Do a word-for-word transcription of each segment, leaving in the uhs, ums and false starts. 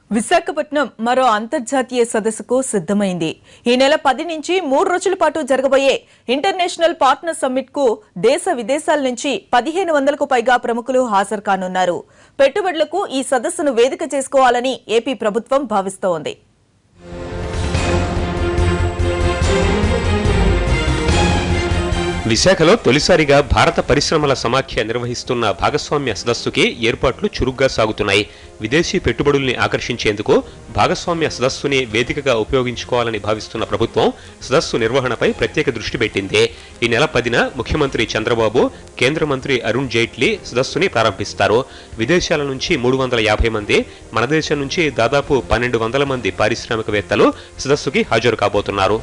విశాఖపట్నం మరో అంతర్జాతీయ సదస్సుకు సిద్ధమైంది. ఈ నెల పది నుంచి మూడు రోజుల పాటు జరగబోయే ఇంటర్నేషనల్ పార్ట్నర్ సమ్మిట్ కు దేశ విదేశాల నుంచి పదిహేను వందలకు పైగా ప్రముఖులు హాజరు కానున్నారు. పెట్టుబడులకు ఈ సదస్సును వేదిక చేసుకోవాలని ఏపీ ప్రభుత్వం భావిస్తోంది. విశాఖలో తొలిసారిగా భారత పరిశ్రమల సమాఖ్య నిర్వహిస్తున్న భాగస్వామ్య సదస్సుకి ఏర్పాట్లు చురుగ్గా సాగుతున్నాయి. విదేశీ పెట్టుబడుల్ని ఆకర్షించేందుకు భాగస్వామ్య సదస్సుని వేదికగా ఉపయోగించుకోవాలని భావిస్తున్న ప్రభుత్వం సదస్సు నిర్వహణపై ప్రత్యేక దృష్టి పెట్టింది. ఈ నెల పదిన ముఖ్యమంత్రి చంద్రబాబు, కేంద్ర మంత్రి అరుణ్ జైట్లీ సదస్సుని ప్రారంభిస్తారు. విదేశాల నుంచి మూడు వందల యాభై మంది, మన దేశం నుంచి దాదాపు పన్నెండు వందల మంది పారిశ్రామికవేత్తలు సదస్సుకి హాజరు కాబోతున్నారు.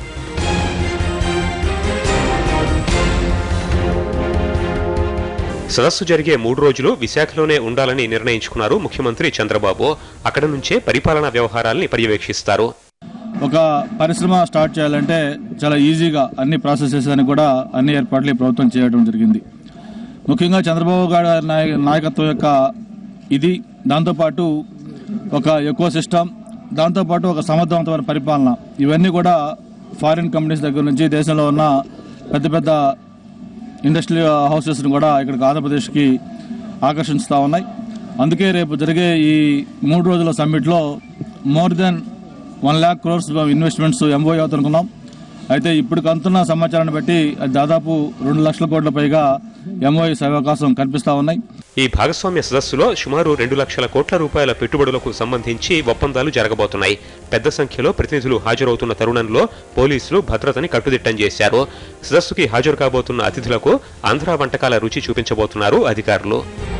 సదస్సు జరిగే మూడు రోజులు విశాఖలోనే ఉండాలని నిర్ణయించుకున్నారు ముఖ్యమంత్రి చంద్రబాబు. అక్కడ నుంచే పరిపాలనా వ్యవహారాల్ని పర్యవేక్షిస్తారు. ఒక పరిశ్రమ స్టార్ట్ చేయాలంటే చాలా ఈజీగా అన్ని ప్రాసెసెస్ అని కూడా అన్ని ఏర్పాట్లు ప్రభుత్వం చేయడం జరిగింది. ముఖ్యంగా చంద్రబాబు గారి నాయకత్వం యొక్క ఇది, దాంతోపాటు ఒక ఎకో సిస్టమ్, దాంతోపాటు ఒక సమర్థవంతమైన పరిపాలన, ఇవన్నీ కూడా ఫారిన్ కంపెనీస్ దగ్గర నుంచి దేశంలో ఉన్న పెద్ద పెద్ద ఇండస్ట్రియల్ హౌసెస్ని కూడా ఇక్కడికి ఆంధ్రప్రదేశ్కి ఆకర్షిస్తూ ఉన్నాయి. అందుకే రేపు జరిగే ఈ మూడు రోజుల సమ్మిట్లో more than one lakh crores investments MOU అవుతున్నాం. అయితే ఇప్పుడు అందుతున్న సమాచారాన్ని బట్టి దాదాపు రెండు లక్షల కోట్ల పైగా ఎంఓయూ అవకాశం కనిపిస్తూ ఉన్నాయి. ఈ భాగస్వామ్య సదస్సులో సుమారు రెండు లక్షల కోట్ల రూపాయల పెట్టుబడులకు సంబంధించి ఒప్పందాలు జరగబోతున్నాయి. పెద్ద సంఖ్యలో ప్రతినిధులు హాజరవుతున్న తరుణంలో పోలీసులు భద్రతని కట్టుదిట్టం చేశారు. సదస్సుకి హాజరు కాబోతున్న అతిథులకు ఆంధ్ర వంటకాల రుచి చూపించబోతున్నారు అధికారులు.